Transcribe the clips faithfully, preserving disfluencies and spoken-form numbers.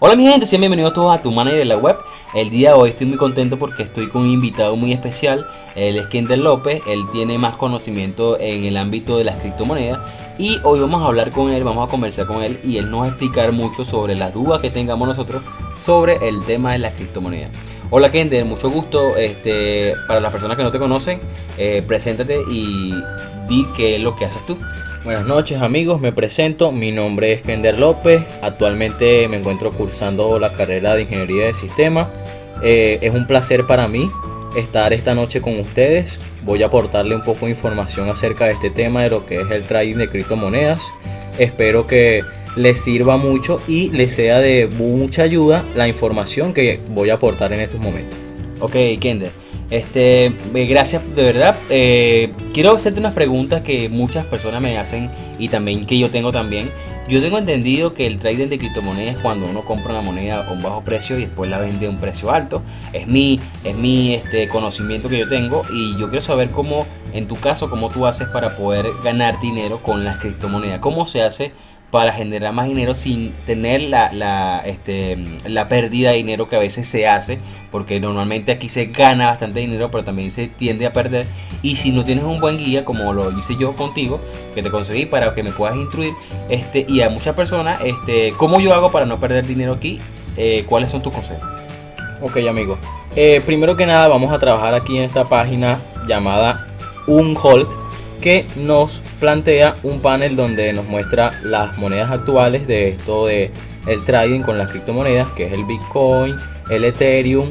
Hola mi gente, sean bienvenidos todos a Tu Manager en la Web. El día de hoy estoy muy contento porque estoy con un invitado muy especial. Él es Kender López, él tiene más conocimiento en el ámbito de las criptomonedas. Y hoy vamos a hablar con él, vamos a conversar con él y él nos va a explicar mucho sobre las dudas que tengamos nosotros sobre el tema de las criptomonedas. Hola Kender, mucho gusto. Este, para las personas que no te conocen, eh, preséntate y di qué es lo que haces tú. Buenas noches amigos, me presento, mi nombre es Kender López, actualmente me encuentro cursando la carrera de Ingeniería de Sistemas. Eh, es un placer para mí estar esta noche con ustedes. Voy a aportarle un poco de información acerca de este tema de lo que es el trading de criptomonedas. Espero que les sirva mucho y les sea de mucha ayuda la información que voy a aportar en estos momentos. Ok, Kender. Este, eh, gracias de verdad. Eh, quiero hacerte unas preguntas que muchas personas me hacen y también que yo tengo también. Yo tengo entendido que el trading de criptomonedas es cuando uno compra una moneda a un bajo precio y después la vende a un precio alto. Es mi, es mi este, conocimiento que yo tengo y yo quiero saber cómo, en tu caso, cómo tú haces para poder ganar dinero con las criptomonedas. ¿Cómo se hace para generar más dinero sin tener la, la, este, la pérdida de dinero que a veces se hace? Porque normalmente aquí se gana bastante dinero, pero también se tiende a perder. Y si no tienes un buen guía, como lo hice yo contigo, que te conseguí para que me puedas instruir, este, y a muchas personas, este, ¿cómo yo hago para no perder dinero aquí? Eh, ¿Cuáles son tus consejos? Ok amigos, eh, primero que nada vamos a trabajar aquí en esta página llamada Unhulk, que nos plantea un panel donde nos muestra las monedas actuales de esto de el trading con las criptomonedas, que es el Bitcoin, el Ethereum,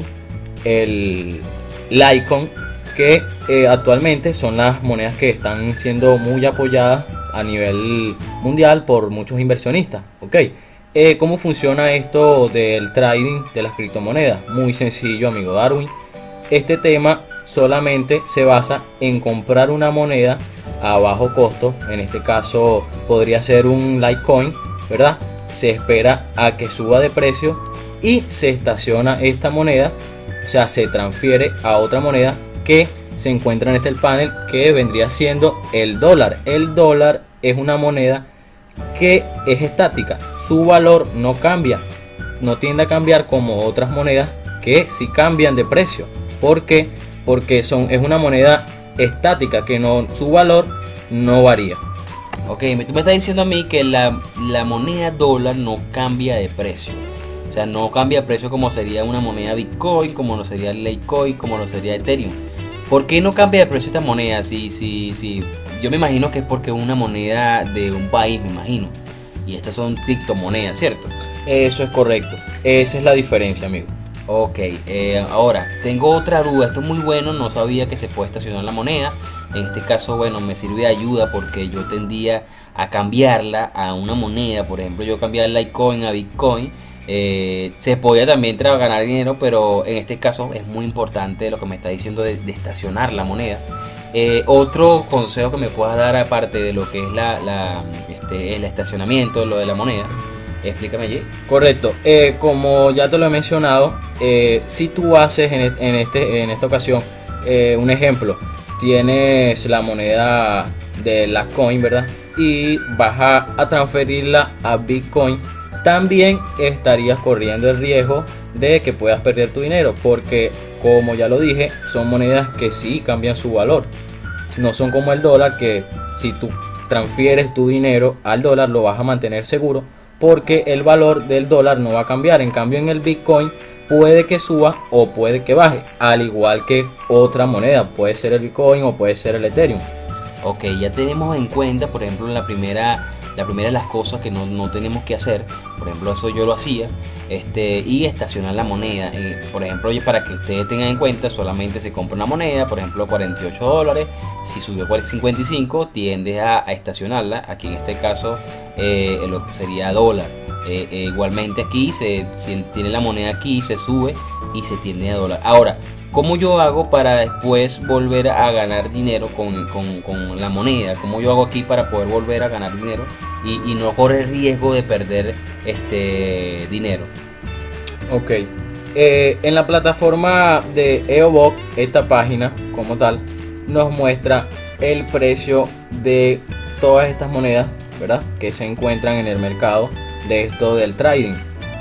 el Litecoin, que eh, actualmente son las monedas que están siendo muy apoyadas a nivel mundial por muchos inversionistas. Ok, eh, ¿cómo funciona esto del trading de las criptomonedas? Muy sencillo, amigo Darwin. Este tema solamente se basa en comprar una moneda a bajo costo, en este caso podría ser un Litecoin, ¿verdad? Se espera a que suba de precio y se estaciona esta moneda, o sea, se transfiere a otra moneda que se encuentra en este panel, que vendría siendo el dólar. El dólar es una moneda que es estática, su valor no cambia, no tiende a cambiar como otras monedas que sí cambian de precio. ¿Por qué? Porque son, es una moneda estática, que no, su valor no varía. Ok, tú me estás diciendo a mí que la, la moneda dólar no cambia de precio. O sea, no cambia de precio como sería una moneda Bitcoin, como no sería Litecoin, como no sería Ethereum. ¿Por qué no cambia de precio esta moneda? Si, si, si, yo me imagino que es porque es una moneda de un país, me imagino. Y estas son criptomonedas, ¿cierto? Eso es correcto. Esa es la diferencia, amigo. Ok, eh, ahora tengo otra duda. Esto es muy bueno, no sabía que se puede estacionar la moneda. En este caso, bueno, me sirve de ayuda porque yo tendía a cambiarla a una moneda. Por ejemplo, yo cambiaba el Litecoin a Bitcoin. Eh, se podía también ganar dinero, pero en este caso es muy importante lo que me está diciendo de, de estacionar la moneda. Eh, otro consejo que me puedas dar, aparte de lo que es la, la, este, el estacionamiento, lo de la moneda, explícame allí. Correcto, eh, como ya te lo he mencionado, eh, si tú haces en, este, en, este, en esta ocasión eh, un ejemplo, tienes la moneda de la coin, ¿verdad? Y vas a, a transferirla a Bitcoin, también estarías corriendo el riesgo de que puedas perder tu dinero, porque como ya lo dije, son monedas que sí cambian su valor. No son como el dólar, que si tú transfieres tu dinero al dólar lo vas a mantener seguro, porque el valor del dólar no va a cambiar. En cambio, en el Bitcoin puede que suba o puede que baje, al igual que otra moneda, puede ser el Bitcoin o puede ser el Ethereum. Ok, ya tenemos en cuenta, por ejemplo, la primera, la primera de las cosas que no, no tenemos que hacer. Por ejemplo, eso yo lo hacía, este, y estacionar la moneda. Eh, por ejemplo, para que ustedes tengan en cuenta, solamente se compra una moneda, por ejemplo, cuarenta y ocho dólares. Si subió a cincuenta y cinco, tiendes a, a estacionarla. Aquí en este caso, eh, lo que sería dólar. Eh, eh, igualmente aquí se, se tiene la moneda aquí, se sube y se tiende a dólar. Ahora, ¿cómo yo hago para después volver a ganar dinero con, con, con la moneda? ¿Cómo yo hago aquí para poder volver a ganar dinero y, y no correr riesgo de perder este dinero? Ok, eh, en la plataforma de EOBOK, esta página como tal nos muestra el precio de todas estas monedas, ¿verdad?, que se encuentran en el mercado de esto del trading.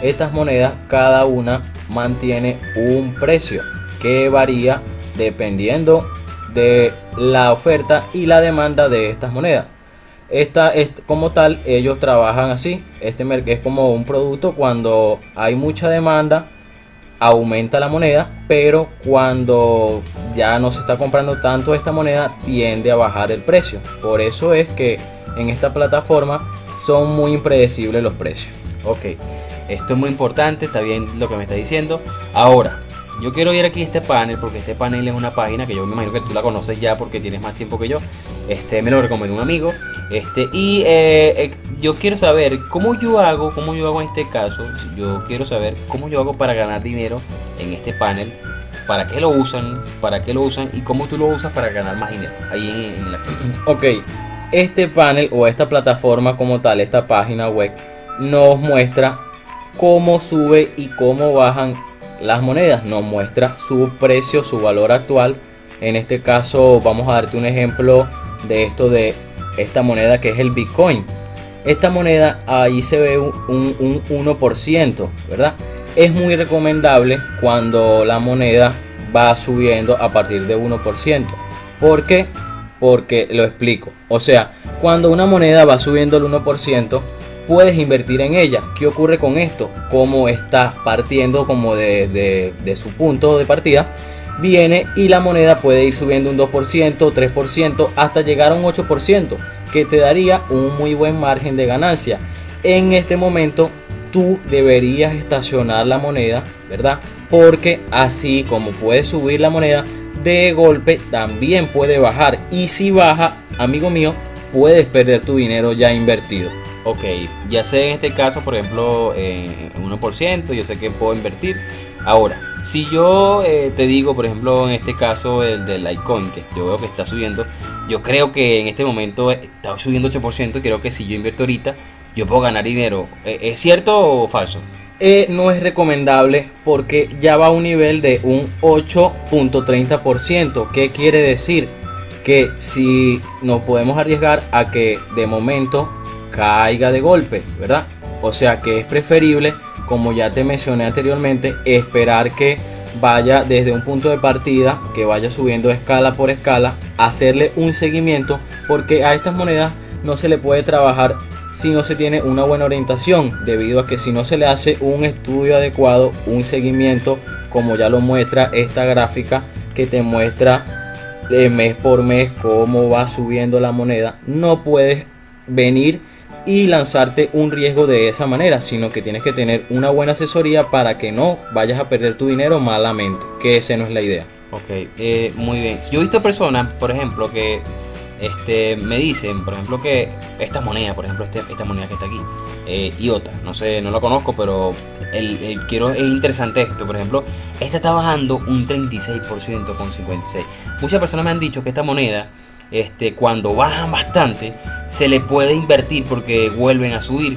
estas monedas cada una mantiene un precio que varía dependiendo de la oferta y la demanda de estas monedas. Esta es como tal, ellos trabajan así. Este es como un producto: cuando hay mucha demanda aumenta la moneda, pero cuando ya no se está comprando tanto esta moneda tiende a bajar el precio. Por eso es que en esta plataforma son muy impredecibles los precios. Ok, esto es muy importante, está bien lo que me está diciendo. Ahora, yo quiero ir aquí a este panel, porque este panel es una página que yo me imagino que tú la conoces ya porque tienes más tiempo que yo. Este me lo recomendó un amigo. Este y eh, eh, yo quiero saber cómo yo hago, cómo yo hago en este caso. Yo quiero saber cómo yo hago para ganar dinero en este panel. ¿Para qué lo usan? ¿Para qué lo usan? Y cómo tú lo usas para ganar más dinero ahí en, en la Ok, este panel o esta plataforma como tal, esta página web, nos muestra cómo sube y cómo bajan las monedas. Nos muestra su precio, su valor actual. En este caso vamos a darte un ejemplo de esto, de esta moneda que es el Bitcoin. Esta moneda ahí se ve un, un, un uno por ciento, ¿verdad? Es muy recomendable cuando la moneda va subiendo a partir de uno por ciento. ¿Por qué? Porque lo explico. O sea, cuando una moneda va subiendo el uno por ciento, puedes invertir en ella. ¿Qué ocurre con esto? Como está partiendo como de, de, de su punto de partida, viene y la moneda puede ir subiendo un dos por ciento, tres por ciento, hasta llegar a un ocho por ciento, que te daría un muy buen margen de ganancia. En este momento tú deberías estacionar la moneda, ¿verdad? Porque así como puede subir la moneda, de golpe también puede bajar. Y si baja, amigo mío, puedes perder tu dinero ya invertido. Ok, ya sé en este caso, por ejemplo, eh, uno por ciento, yo sé que puedo invertir. Ahora, si yo eh, te digo, por ejemplo, en este caso el del Litecoin, que yo veo que está subiendo, yo creo que en este momento está subiendo ocho por ciento y creo que si yo invierto ahorita, yo puedo ganar dinero. ¿Es cierto o falso? Eh, no es recomendable porque ya va a un nivel de un ocho punto treinta por ciento. ¿Qué quiere decir? Que si nos podemos arriesgar a que de momento caiga de golpe, ¿verdad? O sea que es preferible, como ya te mencioné anteriormente, esperar que vaya desde un punto de partida, que vaya subiendo escala por escala, hacerle un seguimiento, porque a estas monedas no se le puede trabajar si no se tiene una buena orientación, debido a que si no se le hace un estudio adecuado, un seguimiento, como ya lo muestra esta gráfica que te muestra eh, mes por mes cómo va subiendo la moneda, no puedes venir y lanzarte un riesgo de esa manera, sino que tienes que tener una buena asesoría para que no vayas a perder tu dinero malamente, que esa no es la idea. Ok, eh, muy bien. Yo he visto personas, por ejemplo, que este, me dicen, por ejemplo, que esta moneda, por ejemplo, este, esta moneda que está aquí, eh, IOTA, no sé, no la conozco, pero el, el, quiero, es interesante esto. Por ejemplo, esta está bajando un treinta y seis por ciento con cincuenta y seis. Muchas personas me han dicho que esta moneda, este, cuando bajan bastante, se le puede invertir porque vuelven a subir.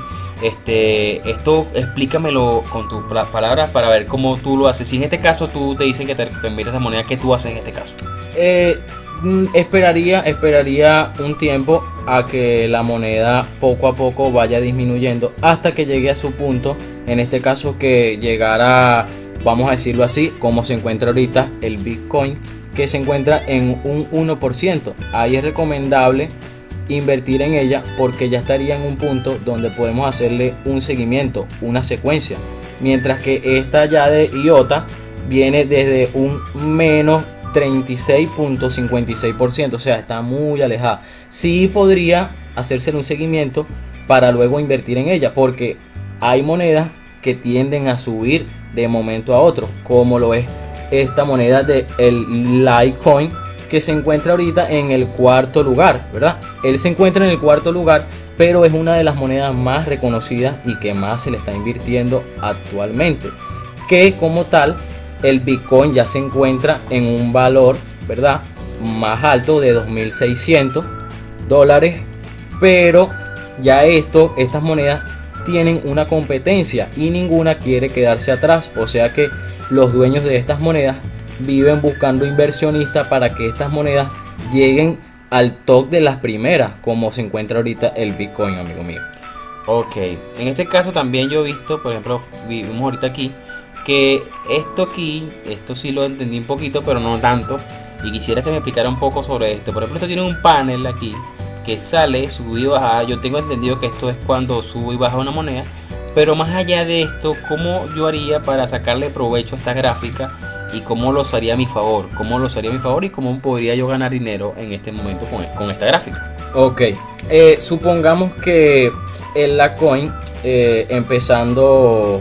Este, esto explícamelo con tus palabras para ver cómo tú lo haces. Si en este caso tú te dicen que te inviertes esa moneda, ¿qué tú haces en este caso? Eh, esperaría, esperaría un tiempo a que la moneda poco a poco vaya disminuyendo hasta que llegue a su punto. En este caso que llegara, vamos a decirlo así, como se encuentra ahorita el Bitcoin, que se encuentra en un uno por ciento. Ahí es recomendable invertir en ella porque ya estaría en un punto donde podemos hacerle un seguimiento, una secuencia, mientras que esta ya de IOTA viene desde un menos treinta y seis punto cincuenta y seis por ciento, o sea, está muy alejada. Sí podría hacerse un seguimiento para luego invertir en ella, porque hay monedas que tienden a subir de momento a otro, como lo es esta moneda de el Litecoin, que se encuentra ahorita en el cuarto lugar, ¿verdad? Él se encuentra en el cuarto lugar, pero es una de las monedas más reconocidas y que más se le está invirtiendo actualmente. Que como tal, el Bitcoin ya se encuentra en un valor, ¿verdad?, más alto de dos mil seiscientos dólares, pero ya esto, estas monedas tienen una competencia y ninguna quiere quedarse atrás, o sea que los dueños de estas monedas viven buscando inversionistas para que estas monedas lleguen al top de las primeras, como se encuentra ahorita el Bitcoin, amigo mío. Ok, en este caso también yo he visto, por ejemplo, vimos ahorita aquí, que esto aquí, esto sí lo entendí un poquito, pero no tanto, y quisiera que me explicara un poco sobre esto. Por ejemplo, esto tiene un panel aquí, que sale, sube y baja. Yo tengo entendido que esto es cuando sube y baja una moneda, pero más allá de esto, ¿cómo yo haría para sacarle provecho a esta gráfica? Y cómo lo haría a mi favor, cómo lo haría a mi favor y cómo podría yo ganar dinero en este momento con, con esta gráfica. Ok, eh, supongamos que en la coin, eh, empezando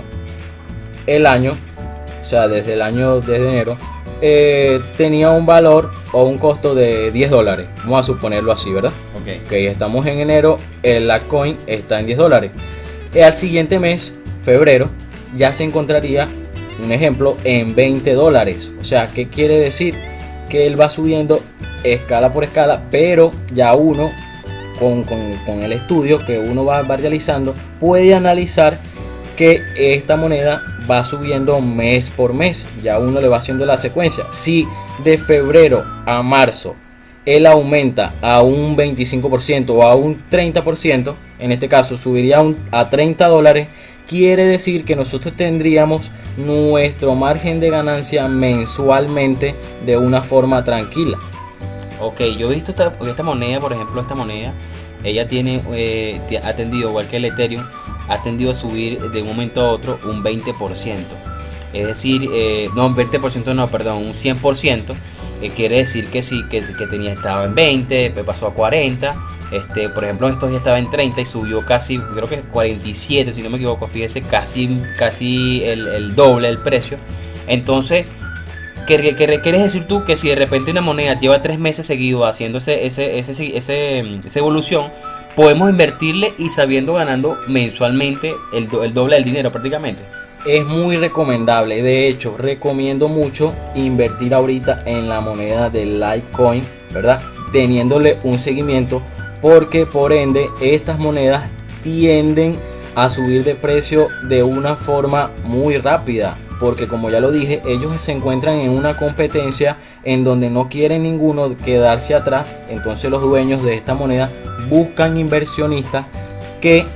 el año, o sea, desde el año, desde enero, eh, tenía un valor o un costo de diez dólares. Vamos a suponerlo así, ¿verdad? Ok. Ok, estamos en enero, eh, la coin está en diez dólares. Eh, al siguiente mes, febrero, ya se encontraría, un ejemplo, en veinte dólares. O sea, ¿qué quiere decir? Que él va subiendo escala por escala, pero ya uno, con, con, con el estudio que uno va, va realizando, puede analizar que esta moneda va subiendo mes por mes. Ya uno le va haciendo la secuencia. Si de febrero a marzo él aumenta a un veinticinco por ciento o a un treinta por ciento, en este caso subiría un, a treinta dólares, quiere decir que nosotros tendríamos nuestro margen de ganancia mensualmente de una forma tranquila. Ok, yo he visto esta, esta moneda, por ejemplo, esta moneda, ella tiene, eh, ha tendido, igual que el Ethereum, ha tendido a subir de un momento a otro un veinte por ciento. Es decir, eh, no, un veinte por ciento no, perdón, un cien por ciento. Eh, quiere decir que sí, que, que tenía, estaba en veinte, pasó a cuarenta. Este, por ejemplo, estos días estaba en treinta y subió casi, creo que cuarenta y siete, si no me equivoco, fíjese, casi, casi el, el doble del precio. Entonces, ¿qué, qué, qué quieres decir tú? Que si de repente una moneda lleva tres meses seguidos haciendo ese, ese, ese, ese, esa evolución, podemos invertirle y sabiendo ganando mensualmente el, do, el doble del dinero prácticamente. Es muy recomendable, de hecho recomiendo mucho invertir ahorita en la moneda de Litecoin, ¿verdad? Teniéndole un seguimiento, porque por ende estas monedas tienden a subir de precio de una forma muy rápida, porque como ya lo dije, ellos se encuentran en una competencia en donde no quieren ninguno quedarse atrás. Entonces los dueños de esta moneda buscan inversionistas que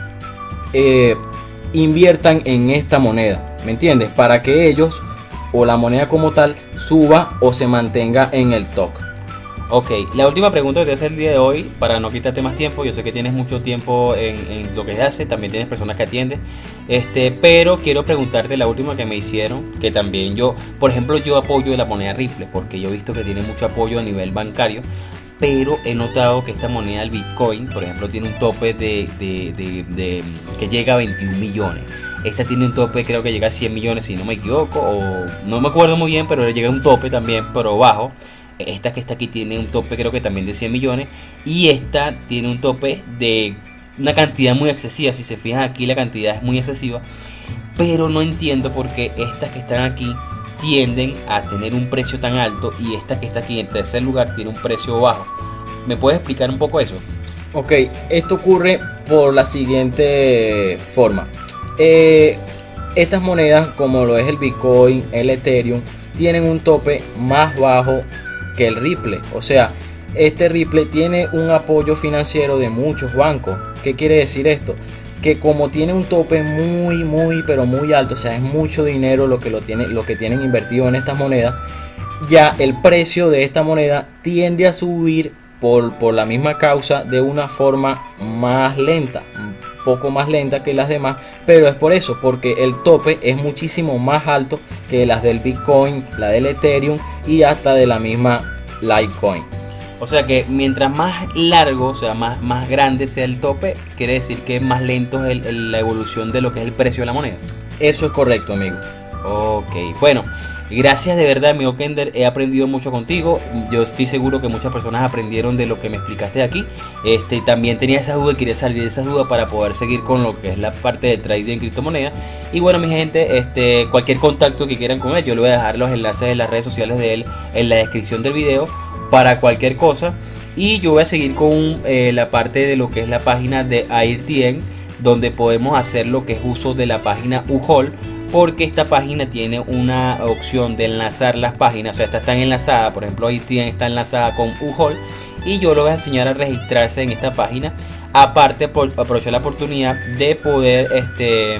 eh, inviertan en esta moneda, ¿me entiendes? Para que ellos o la moneda como tal suba o se mantenga en el top. Ok, la última pregunta que te voy a hacer el día de hoy, para no quitarte más tiempo. Yo sé que tienes mucho tiempo en, en lo que haces, también tienes personas que atiendes, este, pero quiero preguntarte la última que me hicieron, que también yo, por ejemplo, yo apoyo la moneda Ripple, porque yo he visto que tiene mucho apoyo a nivel bancario, pero he notado que esta moneda, el Bitcoin, por ejemplo, tiene un tope de, de, de, de que llega a veintiún millones. Esta tiene un tope, creo que llega a cien millones, si no me equivoco, o no me acuerdo muy bien, pero llega a un tope también, pero bajo. Esta que está aquí tiene un tope, creo que también de cien millones, y esta tiene un tope de una cantidad muy excesiva. Si se fijan aquí, la cantidad es muy excesiva, pero no entiendo por qué estas que están aquí tienden a tener un precio tan alto y esta que está aquí en tercer lugar tiene un precio bajo. ¿Me puedes explicar un poco eso? Ok, esto ocurre por la siguiente forma. Eh, estas monedas, como lo es el Bitcoin, el Ethereum, tienen un tope más bajo que el Ripple. O sea, este Ripple tiene un apoyo financiero de muchos bancos. ¿Qué quiere decir esto? Que como tiene un tope muy muy pero muy alto, o sea, es mucho dinero lo que lo tiene, lo que tienen invertido en estas monedas, ya el precio de esta moneda tiende a subir por, por la misma causa de una forma más lenta, un poco más lenta que las demás, pero es por eso, porque el tope es muchísimo más alto que las del Bitcoin, la del Ethereum y hasta de la misma Litecoin. O sea que mientras más largo, o sea, más, más grande sea el tope, quiere decir que es más lento el, el, la evolución de lo que es el precio de la moneda. Eso es correcto, amigo. Ok, bueno, gracias de verdad, amigo Kender. He aprendido mucho contigo. Yo estoy seguro que muchas personas aprendieron de lo que me explicaste aquí. Este, también tenía esa duda y quería salir de esas dudas para poder seguir con lo que es la parte de trading en criptomonedas. Y bueno, mi gente, este, cualquier contacto que quieran con él, yo le voy a dejar los enlaces de las redes sociales de él en la descripción del video para cualquier cosa. Y yo voy a seguir con eh, la parte de lo que es la página de Airtien, donde podemos hacer lo que es uso de la página Uhol, porque esta página tiene una opción de enlazar las páginas. O sea, esta está enlazada, por ejemplo, Airtien está enlazada con Uhol, y yo lo voy a enseñar a registrarse en esta página Aparte, por, aprovechar la oportunidad de poder este,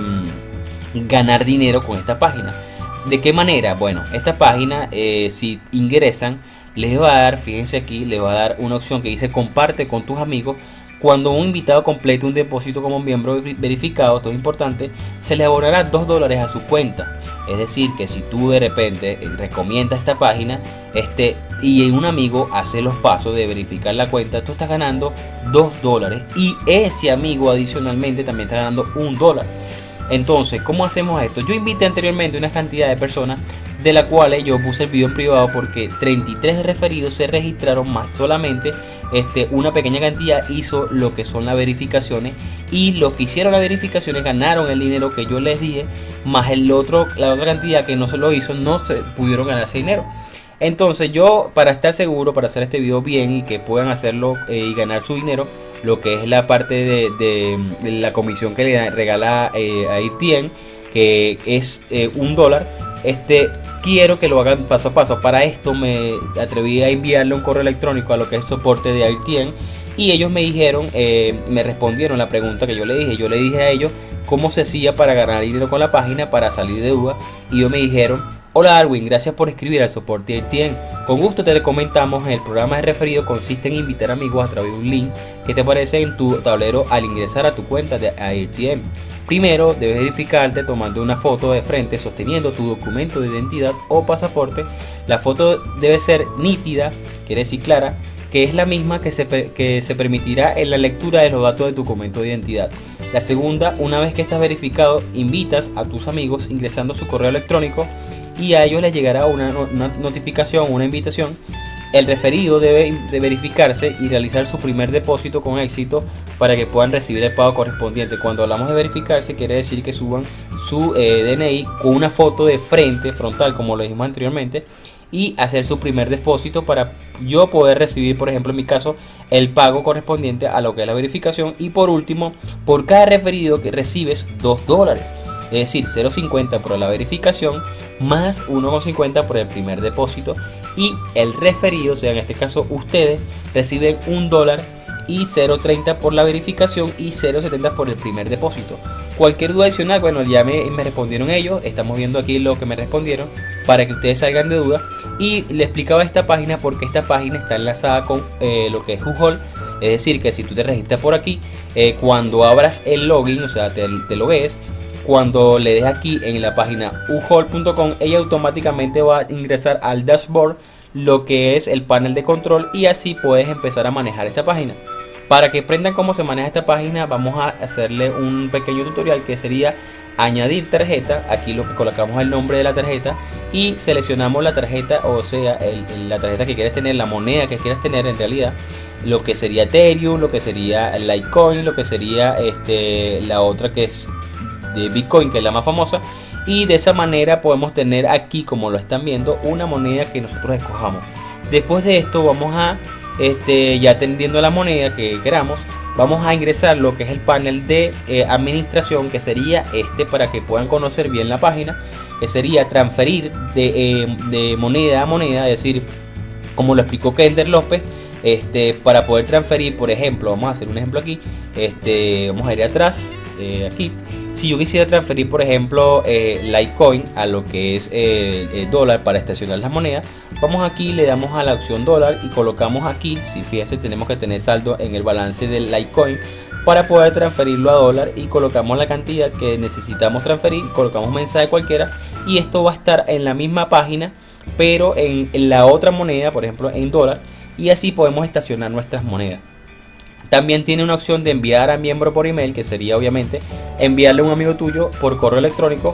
ganar dinero con esta página. ¿De qué manera? Bueno, esta página, eh, si ingresan, les va a dar, fíjense aquí, les va a dar una opción que dice comparte con tus amigos. Cuando un invitado complete un depósito como miembro verificado, esto es importante, se le abonará dos dólares a su cuenta. Es decir, que si tú de repente recomiendas esta página este, y un amigo hace los pasos de verificar la cuenta, tú estás ganando dos dólares y ese amigo adicionalmente también está ganando un dólar. Entonces, ¿cómo hacemos esto? Yo invité anteriormente una cantidad de personas de la cual yo puse el video en privado porque treinta y tres referidos se registraron, más solamente este, una pequeña cantidad hizo lo que son las verificaciones, y los que hicieron las verificaciones ganaron el dinero que yo les dije, más el otro, la otra cantidad que no se lo hizo no se pudieron ganar ese dinero. Entonces yo, para estar seguro, para hacer este video bien y que puedan hacerlo eh, y ganar su dinero, lo que es la parte de, de, de la comisión que le regala eh, Airtien, que es eh, un dólar, este, quiero que lo hagan paso a paso. Para esto me atreví a enviarle un correo electrónico a lo que es soporte de Airtien, y ellos me dijeron, eh, me respondieron la pregunta que yo le dije. Yo le dije a ellos cómo se hacía para ganar dinero con la página, para salir de duda, y ellos me dijeron: hola Darwin, gracias por escribir al soporte de Airtien. Con gusto te comentamos, el programa de referido consiste en invitar amigos a través de un link que te aparece en tu tablero al ingresar a tu cuenta de Airtien. Primero debes verificarte tomando una foto de frente sosteniendo tu documento de identidad o pasaporte. La foto debe ser nítida, quiere decir clara, que es la misma que se, que se permitirá en la lectura de los datos de tu documento de identidad. La segunda, una vez que estás verificado, invitas a tus amigos ingresando su correo electrónico y a ellos les llegará una, una notificación, una invitación. El referido debe de verificarse y realizar su primer depósito con éxito para que puedan recibir el pago correspondiente. Cuando hablamos de verificarse, quiere decir que suban su eh, D N I con una foto de frente, frontal, como lo dijimos anteriormente, y hacer su primer depósito para yo poder recibir, por ejemplo en mi caso, el pago correspondiente a lo que es la verificación. Y por último, por cada referido que recibes dos dólares. Es decir, cero coma cincuenta por la verificación más uno coma cincuenta por el primer depósito, y el referido, o sea en este caso ustedes, reciben un dólar y cero coma treinta por la verificación y cero coma setenta por el primer depósito. Cualquier duda adicional, bueno, ya me, me respondieron ellos, estamos viendo aquí lo que me respondieron para que ustedes salgan de duda. Y le explicaba esta página porque esta página está enlazada con eh, lo que es UHall. Es decir, que si tú te registras por aquí, eh, cuando abras el login, o sea te, te logues, cuando le des aquí en la página uhall punto com, ella automáticamente va a ingresar al dashboard, lo que es el panel de control, y así puedes empezar a manejar esta página. Para que aprendan cómo se maneja esta página, vamos a hacerle un pequeño tutorial que sería añadir tarjeta. Aquí lo que colocamos el nombre de la tarjeta y seleccionamos la tarjeta, o sea el, el, la tarjeta que quieres tener, la moneda que quieres tener en realidad, lo que sería Ethereum, lo que sería Litecoin, lo que sería este, la otra que es de Bitcoin, que es la más famosa. Y de esa manera podemos tener aquí, como lo están viendo, una moneda que nosotros escojamos. Después de esto vamos a este, ya atendiendo la moneda que queramos, vamos a ingresar lo que es el panel de eh, administración, que sería este, para que puedan conocer bien la página, que sería transferir de, eh, de moneda a moneda. Es decir, como lo explicó Kender López, este, para poder transferir, por ejemplo, vamos a hacer un ejemplo aquí, este, vamos a ir atrás, eh, aquí. Si yo quisiera transferir, por ejemplo, eh, Litecoin a lo que es eh, el dólar para estacionar las monedas, vamos aquí, le damos a la opción dólar y colocamos aquí, si fíjense, tenemos que tener saldo en el balance del Litecoin para poder transferirlo a dólar, y colocamos la cantidad que necesitamos transferir, colocamos un mensaje cualquiera, y esto va a estar en la misma página pero en, en la otra moneda, por ejemplo en dólar, y así podemos estacionar nuestras monedas. También tiene una opción de enviar a miembro por email, que sería obviamente enviarle a un amigo tuyo por correo electrónico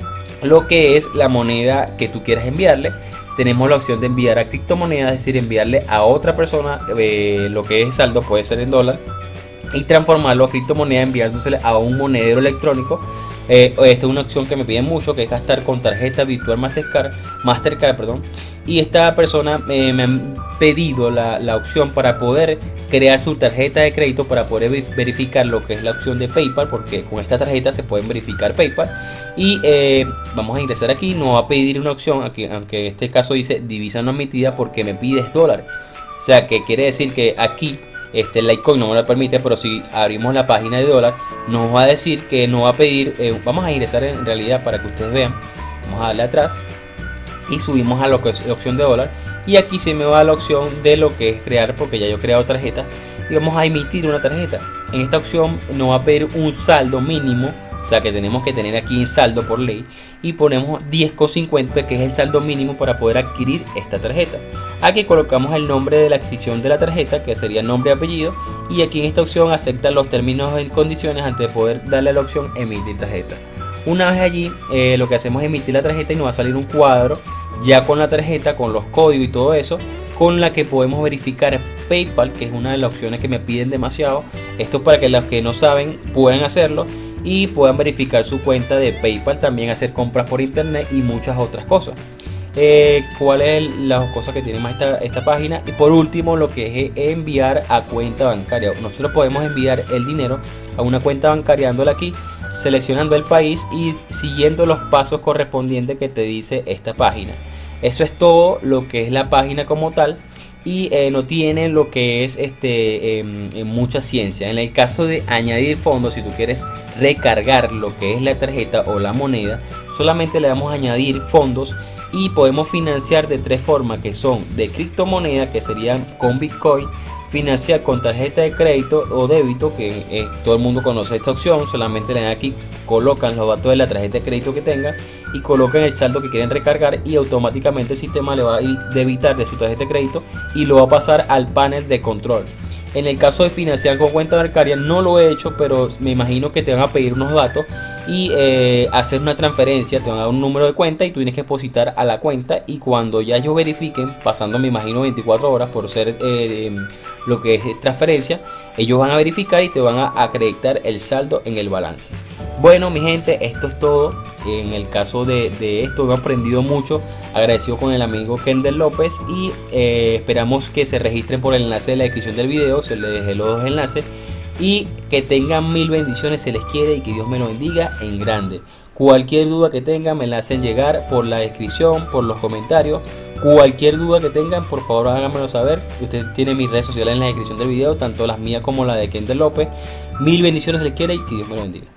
lo que es la moneda que tú quieras enviarle. Tenemos la opción de enviar a criptomonedas, es decir, enviarle a otra persona eh, lo que es saldo, puede ser en dólar, y transformarlo a criptomoneda enviándosele a un monedero electrónico. Eh, esta es una opción que me piden mucho, que es gastar con tarjeta virtual Mastercard, Mastercard perdón. Y esta persona eh, me han pedido la, la opción para poder crear su tarjeta de crédito, para poder verificar lo que es la opción de PayPal, porque con esta tarjeta se pueden verificar PayPal. Y eh, vamos a ingresar aquí, nos va a pedir una opción aquí, aunque en este caso dice divisa no admitida, porque me pides dólares. O sea que quiere decir que aquí Este Litecoin no me lo permite, pero si abrimos la página de dólar nos va a decir que nos va a pedir, eh, vamos a ingresar en realidad para que ustedes vean, vamos a darle atrás y subimos a lo que es la opción de dólar, y aquí se me va a la opción de lo que es crear, porque ya yo he creado tarjeta y vamos a emitir una tarjeta. En esta opción nos va a pedir un saldo mínimo, o sea que tenemos que tener aquí en saldo por ley, y ponemos diez con cincuenta, que es el saldo mínimo para poder adquirir esta tarjeta. Aquí colocamos el nombre de la adquisición de la tarjeta, que sería nombre y apellido, y aquí en esta opción acepta los términos y condiciones antes de poder darle a la opción emitir tarjeta. Una vez allí, eh, lo que hacemos es emitir la tarjeta y nos va a salir un cuadro ya con la tarjeta, con los códigos y todo eso, con la que podemos verificar PayPal, que es una de las opciones que me piden demasiado. Esto es para que los que no saben puedan hacerlo y puedan verificar su cuenta de PayPal, también hacer compras por internet y muchas otras cosas. Eh, ¿Cuáles son las cosas que tiene más esta, esta página? Y por último, lo que es enviar a cuenta bancaria. Nosotros podemos enviar el dinero a una cuenta bancaria dándola aquí, seleccionando el país y siguiendo los pasos correspondientes que te dice esta página. Eso es todo lo que es la página como tal, y eh, no tiene lo que es este eh, mucha ciencia. En el caso de añadir fondos, si tú quieres recargar lo que es la tarjeta o la moneda, solamente le damos a añadir fondos y podemos financiar de tres formas, que son de criptomoneda, que serían con Bitcoin, financiar con tarjeta de crédito o débito, que eh, todo el mundo conoce esta opción. Solamente le dan aquí, colocan los datos de la tarjeta de crédito que tengan y colocan el saldo que quieren recargar, y automáticamente el sistema le va a debitar de su tarjeta de crédito y lo va a pasar al panel de control. En el caso de financiar con cuenta bancaria no lo he hecho, pero me imagino que te van a pedir unos datos y eh, hacer una transferencia, te van a dar un número de cuenta y tú tienes que depositar a la cuenta, y cuando ya ellos verifiquen, pasando me imagino veinticuatro horas por ser eh, lo que es transferencia, ellos van a verificar y te van a acreditar el saldo en el balance. Bueno, mi gente, esto es todo. En el caso de, de esto, he aprendido mucho, agradecido con el amigo Kendall López, y eh, esperamos que se registren por el enlace de la descripción del video. Se les dejé los dos enlaces, y que tengan mil bendiciones, se les quiere, y que Dios me lo bendiga en grande. Cualquier duda que tengan me la hacen llegar por la descripción, por los comentarios. Cualquier duda que tengan, por favor háganmelo saber. Usted tiene mis redes sociales en la descripción del video, tanto las mías como la de Kendall López. Mil bendiciones, se les quiere, y que Dios me lo bendiga.